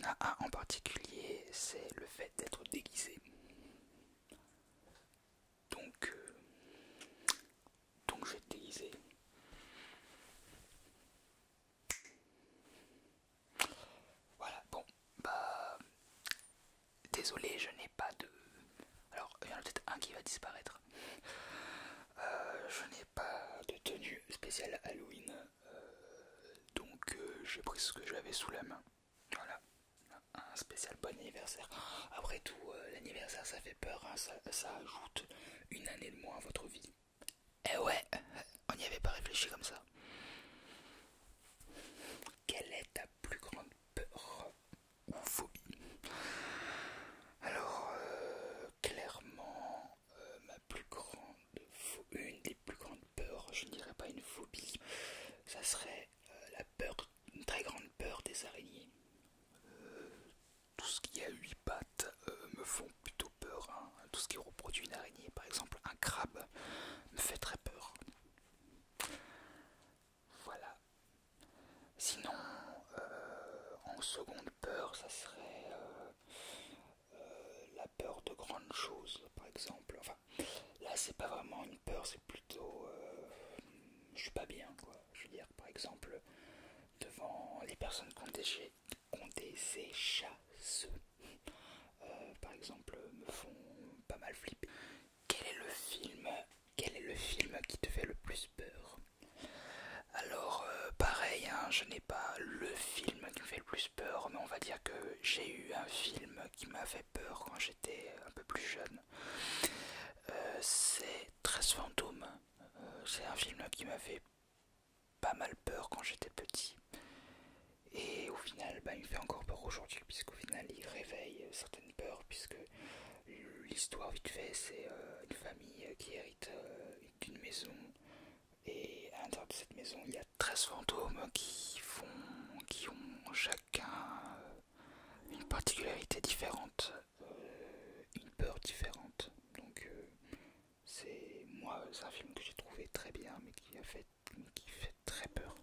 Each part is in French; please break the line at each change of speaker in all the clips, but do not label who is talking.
a un en particulier, c'est le fait d'être déguisé. Donc, euh, donc je vais te déguiser. Voilà, bon, bah désolé, je n'ai pas de. Alors, il y en a peut-être un qui va disparaître. Je n'ai pas de tenue spéciale Halloween, donc j'ai pris ce que j'avais sous la main. Voilà, un spécial bon anniversaire. Après tout, l'anniversaire ça fait peur, hein, ça ajoute une année de moins à votre vie. Eh ouais, on n'y avait pas réfléchi comme ça. Quelle est ta plus grande peur ou phobie? Alors, clairement, ma plus grande, une des plus grandes peurs, je ne dirais pas une phobie, ça serait la peur, une très grande peur des araignées. Tout ce qui a 8 pattes me font plutôt peur, hein. Tout ce qui reproduit une araignée, par exemple un crabe, me fait très peur. Voilà. Sinon, en seconde peur, ça serait la peur de grandes choses, par exemple. Enfin, là, c'est pas vraiment une peur, c'est plutôt. Je suis pas bien, quoi. Je veux dire, par exemple, devant les personnes qui ont des échasseux, par exemple, me font pas mal flipper. Quel est le film Quel est le film qui te fait le plus peur? Alors, pareil, hein, je n'ai pas le film qui me fait le plus peur, mais on va dire que j'ai eu un film qui m'a fait peur quand j'étais un peu plus jeune. C'est 13 fantômes. C'est un film qui m'a fait pas mal peur quand j'étais petit. Et au final, bah, il me fait encore peur aujourd'hui, puisqu'au final, il réveille certaines peurs, puisque l'histoire vite fait, c'est une famille qui hérite d'une maison. Et à l'intérieur de cette maison, il y a 13 fantômes qui ont chacun une particularité différente, une peur différente. Donc c'est un film que j'ai trouvé très bien, mais qui fait très peur.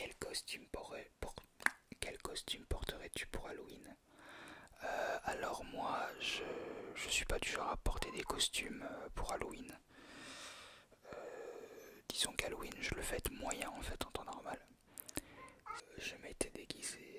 Quel costume porterais-tu pour Halloween? Alors moi, je suis pas du genre à porter des costumes pour Halloween. Disons qu'Halloween, je le fête moyen en fait en temps normal. Je m'étais déguisé,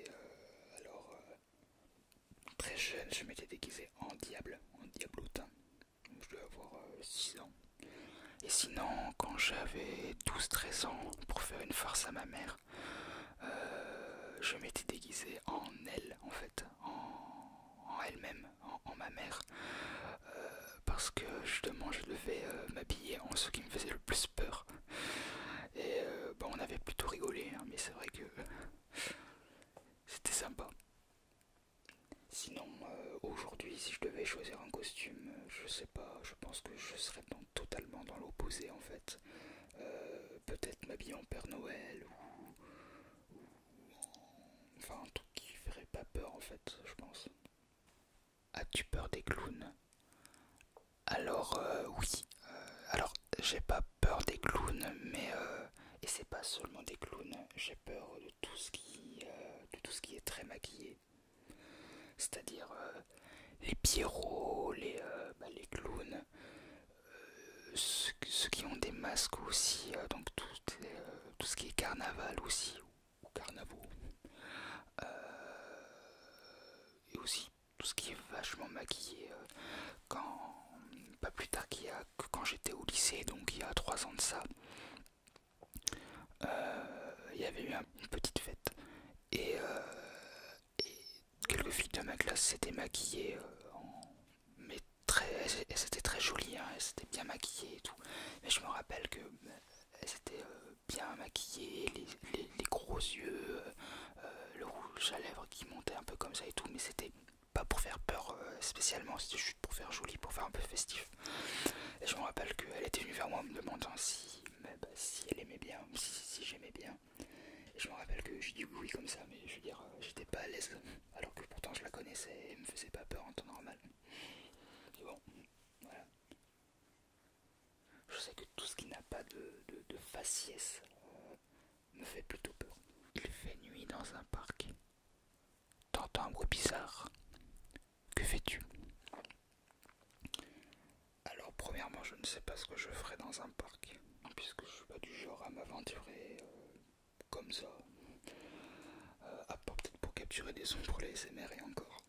très jeune, je m'étais déguisé en diablotin. Je devais avoir 6 ans. Et sinon, quand j'avais 12-13 ans, pour faire une farce à ma mère, je m'étais déguisé en elle, en fait, en elle-même, en ma mère, parce que justement je devais m'habiller en ce qui me faisait le plus peur. Et bon, on avait plutôt rigolé, hein, mais c'est vrai que c'était sympa. Sinon, aujourd'hui, si je devais choisir un costume, je sais pas, je pense que je serais totalement dans l'opposé en fait. Peut-être m'habiller en Père Noël enfin un truc qui ferait pas peur en fait, je pense. As-tu peur des clowns? Alors oui. Alors j'ai pas peur des clowns, mais et c'est pas seulement des clowns. J'ai peur de tout ce qui est très maquillé. C'est-à-dire les pierrots, les clowns, ceux qui ont des masques aussi, donc tout ce qui est carnaval aussi, ou carnavaux, et aussi tout ce qui est vachement maquillé. Quand, pas plus tard que quand j'étais au lycée, donc il y a 3 ans de ça, il y avait eu une petite fête, et quelques filles de ma classe s'étaient maquillées mais elles étaient très jolies, hein, elles s'étaient bien maquillées et tout. Mais je me rappelle que elles étaient bien maquillées, les gros yeux, le rouge à lèvres qui montait un peu comme ça et tout, mais c'était pas pour faire peur spécialement, c'était juste pour faire joli, pour faire un peu festif. Et je me rappelle qu'elle était venue vers moi en me demandant si elle aimait bien, si j'aimais bien. Et je me rappelle que j'ai dit oui comme ça, mais je veux dire, j'étais pas à l'aise, alors que pourtant je la connaissais et elle me faisait pas peur en temps normal. Et bon, voilà. Je sais que tout ce qui n'a pas de faciès me fait plutôt peur. Il fait nuit dans un parc. T'entends un bruit bizarre. Que fais-tu? Alors premièrement, je ne sais pas ce que je ferai dans un parc, puisque je suis pas du genre à m'aventurer comme ça, à part peut-être pour capturer des sons pour les SMR et encore.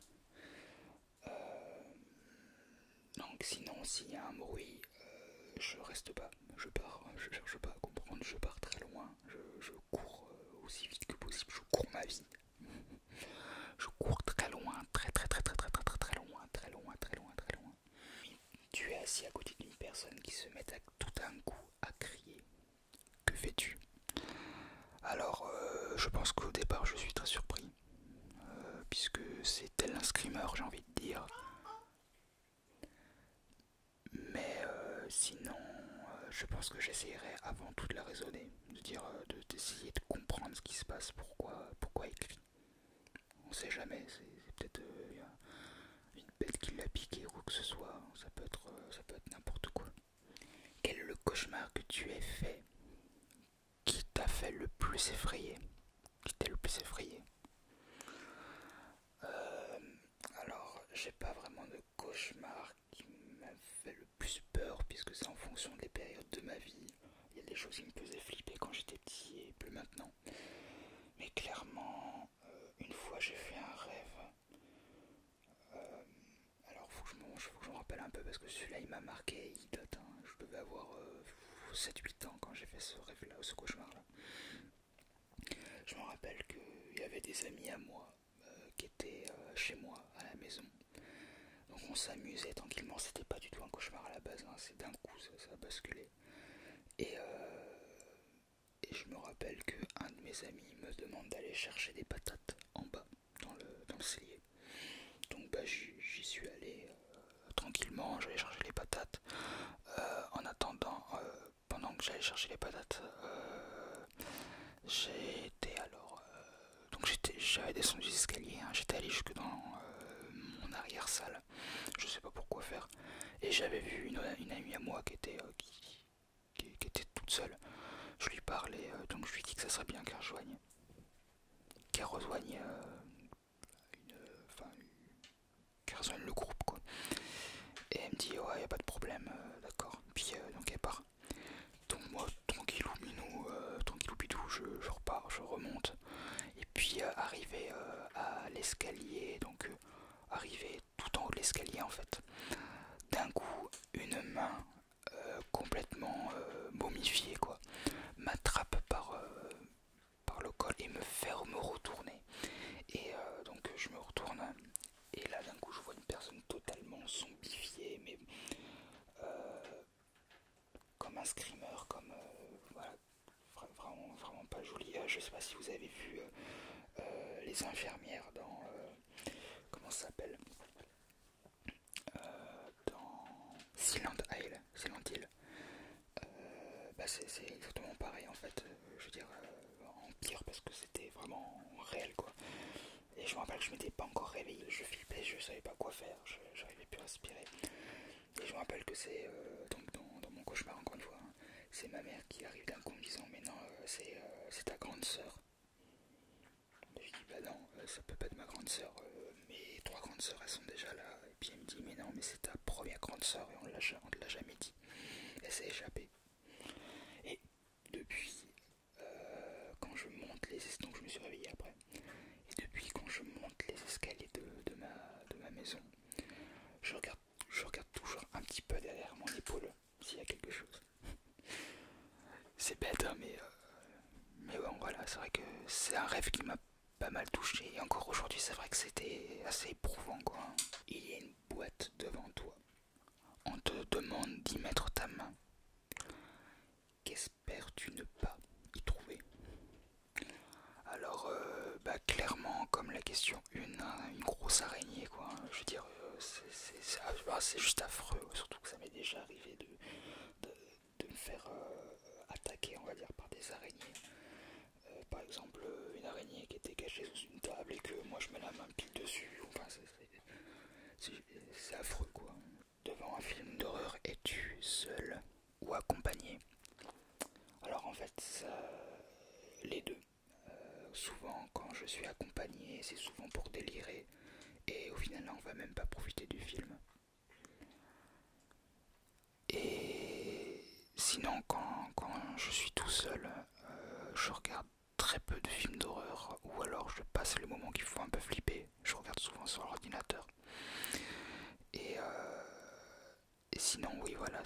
Donc sinon, s'il y a un bruit, je reste pas, je pars, je cherche pas à comprendre, je pars très loin, je cours aussi vite que possible, je cours ma vie. Je cours très loin, très loin, très loin, très loin, très loin. Tu es assis à côté d'une personne qui se met tout d'un coup à crier. Que fais-tu? Alors, je pense qu'au départ, je suis très surpris, puisque c'est tel un screamer, j'ai envie de dire. Mais sinon, je pense que j'essayerai avant tout de la raisonner, de dire, d'essayer de comprendre ce qui se passe, pourquoi il crie. On sait jamais, c'est peut-être une bête qui l'a piqué ou quoi que ce soit, ça peut être n'importe quoi. Quel est le cauchemar que tu aies fait qui t'a fait le plus effrayer? Qui t'a le plus effrayé? Euh, alors, j'ai pas vraiment de cauchemar qui m'a fait le plus peur, puisque c'est en fonction des périodes de ma vie. Il y a des choses qui me faisaient flipper quand j'étais petit et plus maintenant. Mais clairement, une fois j'ai fait un rêve. Alors, faut que je me rappelle un peu parce que celui-là il m'a marqué, il date. Hein. Je devais avoir 7-8 ans quand j'ai fait ce rêve-là, ce cauchemar-là. Je me rappelle qu'il y avait des amis à moi qui étaient chez moi à la maison. Donc on s'amusait tranquillement, c'était pas du tout un cauchemar à la base, hein. C'est d'un coup ça a basculé. Et je me rappelle qu'un de mes amis me demande d'aller chercher des patates en bas, dans le cellier. Donc bah, j'y suis allé tranquillement, j'allais chercher les patates. En attendant, pendant que j'allais chercher les patates, j'avais descendu les escaliers, hein. J'étais allé jusque dans mon arrière-salle, je sais pas pourquoi faire. Et j'avais vu une amie à moi qui était toute seule. Je lui parlais, donc je lui ai dit que ça serait bien qu'elle rejoigne, enfin, qu'elle rejoigne le groupe quoi. Et elle me dit ouais y a pas de problème, d'accord. Puis donc elle part. Donc moi tranquillou minou, tranquillou bidou, je repars, je remonte. Et puis arrivé à l'escalier, donc arrivé tout en haut de l'escalier en fait. D'un coup une main complètement momifiée quoi m'attrape par le col et me fait me retourner. Et donc je me retourne et là d'un coup je vois une personne totalement zombifiée, mais comme un screamer, comme voilà, vraiment pas joli. Je sais pas si vous avez vu les infirmières dans comment ça s'appelle, dans Silent Hill. Bah c'est exactement pareil en fait. Je veux dire en pire parce que c'était vraiment réel quoi. Et je me rappelle que je m'étais pas encore réveillé, je flippais, je savais pas quoi faire, j'arrivais plus à respirer. Et je me rappelle que c'est donc dans mon cauchemar encore une fois, hein, c'est ma mère qui arrive d'un coup en me disant mais non c'est ta grande sœur. Et je dis bah non ça peut pas être ma grande sœur, mes trois grandes sœurs elles sont déjà là. Et puis elle me dit mais non mais c'est ta première grande sœur et on te l'a jamais dit. Elle s'est échappée. Et depuis quand je monte donc je me suis réveillé après. Et depuis quand je monte les escaliers de ma maison, je regarde toujours un petit peu derrière mon épaule s'il y a quelque chose. C'est bête, hein, mais bon, voilà, c'est vrai que c'est un rêve qui m'a pas mal touché. Et encore aujourd'hui, c'est vrai que c'était assez éprouvant, quoi. Il y a une boîte devant toi. On te demande d'y mettre ta main. Qu'espères-tu ne pas y trouver? Alors, bah, clairement, comme la question 1, hein, une grosse araignée, quoi. Je veux dire, c'est juste affreux, surtout que ça m'est déjà arrivé de me faire attaquer, on va dire, par des araignées. Par exemple, une araignée qui était cachée sous une table et que moi je mets la main pile dessus. Enfin, c'est affreux, quoi. Devant un film d'horreur, es-tu seul ou accompagné? Alors, en fait, les deux. Souvent, quand je suis accompagné, c'est souvent pour délirer. va même pas profiter du film. Et sinon, quand je suis tout seul, je regarde très peu de films d'horreur, ou alors je passe les moments qui font un peu flipper. Je regarde souvent sur l'ordinateur. Et, et sinon, oui, voilà,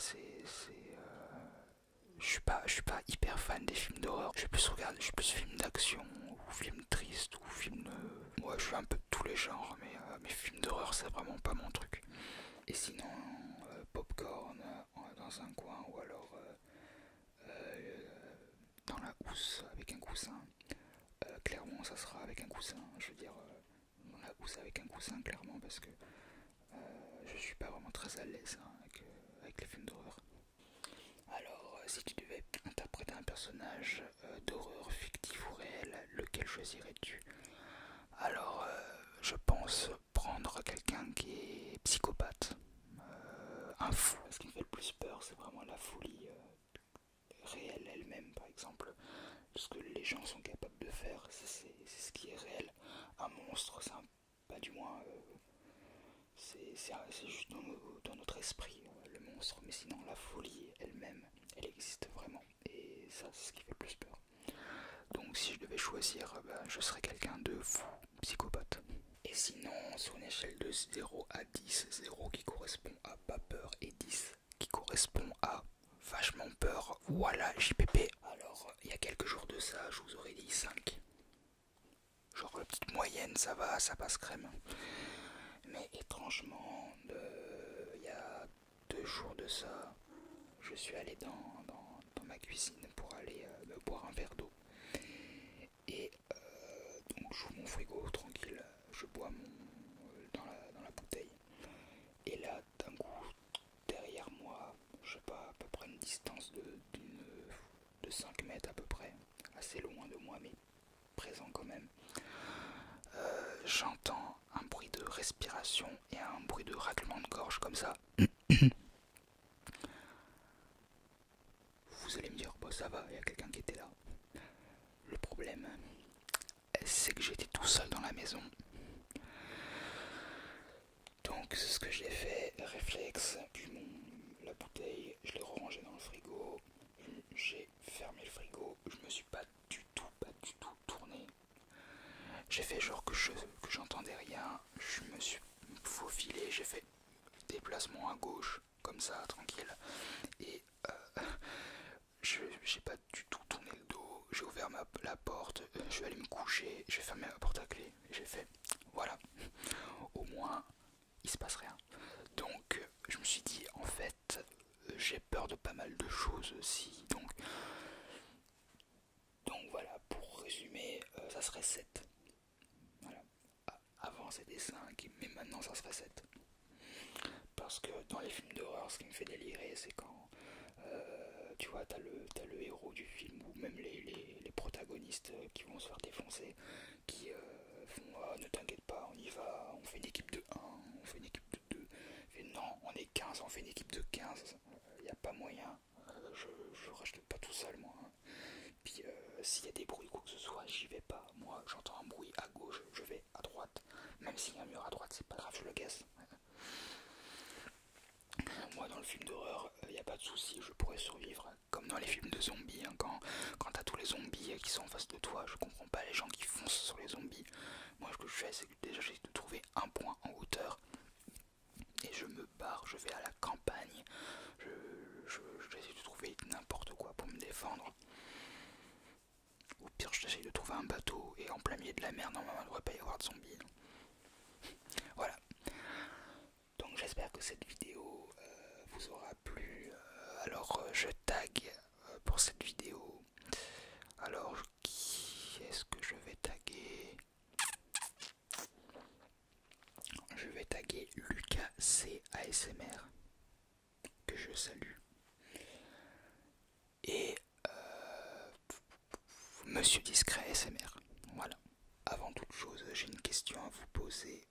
je suis pas hyper fan des films d'horreur. Je suis plus film d'action, ou film triste, ou film. Ouais, je suis un peu de tous les genres, mais mes films d'horreur, c'est vraiment pas mon truc. Et sinon, popcorn dans un coin, ou alors dans la housse avec un coussin. Clairement, ça sera avec un coussin. Je veux dire, dans la housse avec un coussin, clairement, parce que je suis pas vraiment très à l'aise avec les films d'horreur. Alors, si tu devais interpréter un personnage d'horreur fictif ou réel, lequel choisirais-tu? Alors, je pense prendre quelqu'un qui est psychopathe, un fou. Ce qui me fait le plus peur, c'est vraiment la folie réelle elle-même, par exemple. Ce que les gens sont capables de faire, c'est ce qui est réel. Un monstre, c'est pas du moins. C'est juste dans notre esprit, le monstre. Mais sinon, la folie elle-même, elle existe vraiment. Et ça, c'est ce qui fait le plus peur. Donc, si je devais choisir, je serais quelqu'un de fou, psychopathe. Et sinon, sur une échelle de 0 à 10, 0 qui correspond à pas peur et 10 qui correspond à vachement peur, voilà JPP. Alors, il y a quelques jours de ça, je vous aurais dit 5. Genre la petite moyenne, ça va, ça passe crème. Mais étrangement, il y a 2 jours de ça, je suis allé dans ma cuisine pour aller me boire un verre d'eau. Et donc j'ouvre mon frigo tranquille, je bois dans la bouteille. Et là, d'un coup, derrière moi, je sais pas, à peu près une distance de 5 mètres à peu près, assez loin de moi, mais présent quand même, j'entends un bruit de respiration et un bruit de raclement de gorge comme ça. Vous allez me dire, bah ça va, il y a quelqu'un qui était là. Le problème, c'est que j'étais tout seul dans la maison. Donc c'est ce que j'ai fait, réflexe, puis la bouteille, je l'ai rangée dans le frigo, j'ai fermé le frigo, je me suis pas du tout tourné. J'ai fait genre que j'entendais rien, je me suis faufilé, j'ai fait déplacement à gauche, comme ça, tranquille. Et j'ai pas du tout tourné le dos, j'ai ouvert la porte, je vais aller me coucher, j'ai fermé la porte à clé, j'ai fait, voilà, au moins il se passe rien. Donc je me suis dit, en fait, j'ai peur de pas mal de choses aussi, donc voilà, pour résumer, ça serait 7. Voilà. Avant c'était 5, mais maintenant ça serait 7. Parce que dans les films d'horreur, ce qui me fait délirer, c'est quand tu vois, t'as le héros du film, ou même les protagonistes qui vont se faire défoncer, qui font ne t'inquiète pas, on y va, on fait une équipe de 1, on fait une équipe de 2. Et non, on est 15, on fait une équipe de 15. Il n'y a pas moyen, je rachète pas tout seul moi. Hein. Puis s'il y a des bruits, quoi que ce soit, j'y vais pas. Moi, j'entends un bruit à gauche, je vais à droite. Même s'il y a un mur à droite, c'est pas grave, je le casse. Moi, dans le film d'horreur, il n'y a pas de souci, je pourrais survivre. Comme dans les films de zombies, hein, quand t'as tous les zombies qui sont en face de toi, je comprends pas les gens qui foncent sur les zombies. Moi, ce que je fais, c'est que déjà, j'essaie de trouver un point en hauteur et je me barre, je vais à la campagne. J'essaie de trouver n'importe quoi pour me défendre. Au pire, j'essaie de trouver un bateau et en plein milieu de la mer, normalement, il ne devrait pas y avoir de zombies. Voilà. Donc, j'espère que cette vidéo vous aura plu. Alors je tag pour cette vidéo. Alors qui est-ce que je vais taguer? Je vais taguer Lucas C ASMR, que je salue. Et Monsieur Discret ASMR. Voilà. Avant toute chose, j'ai une question à vous poser.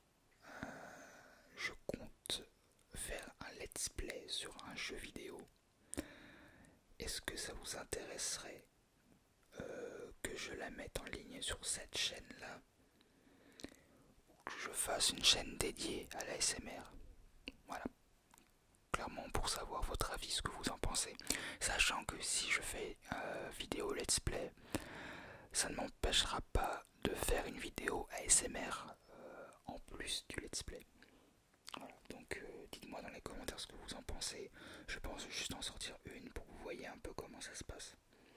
Je compte faire un let's play sur un jeu vidéo. Est-ce que ça vous intéresserait que je la mette en ligne sur cette chaîne là, ou que je fasse une chaîne dédiée à la l'ASMR. Voilà, clairement pour savoir votre avis, ce que vous en pensez. Sachant que si je fais vidéo let's play, ça ne m'empêchera pas de faire une vidéo ASMR en plus du let's play. Voilà, donc dites-moi dans les commentaires ce que vous en pensez. Je pense juste en sortir une pour que vous voyez un peu comment ça se passe.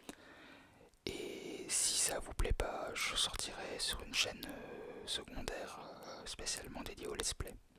Et si ça vous plaît pas, je sortirai sur une chaîne secondaire spécialement dédiée au let's play.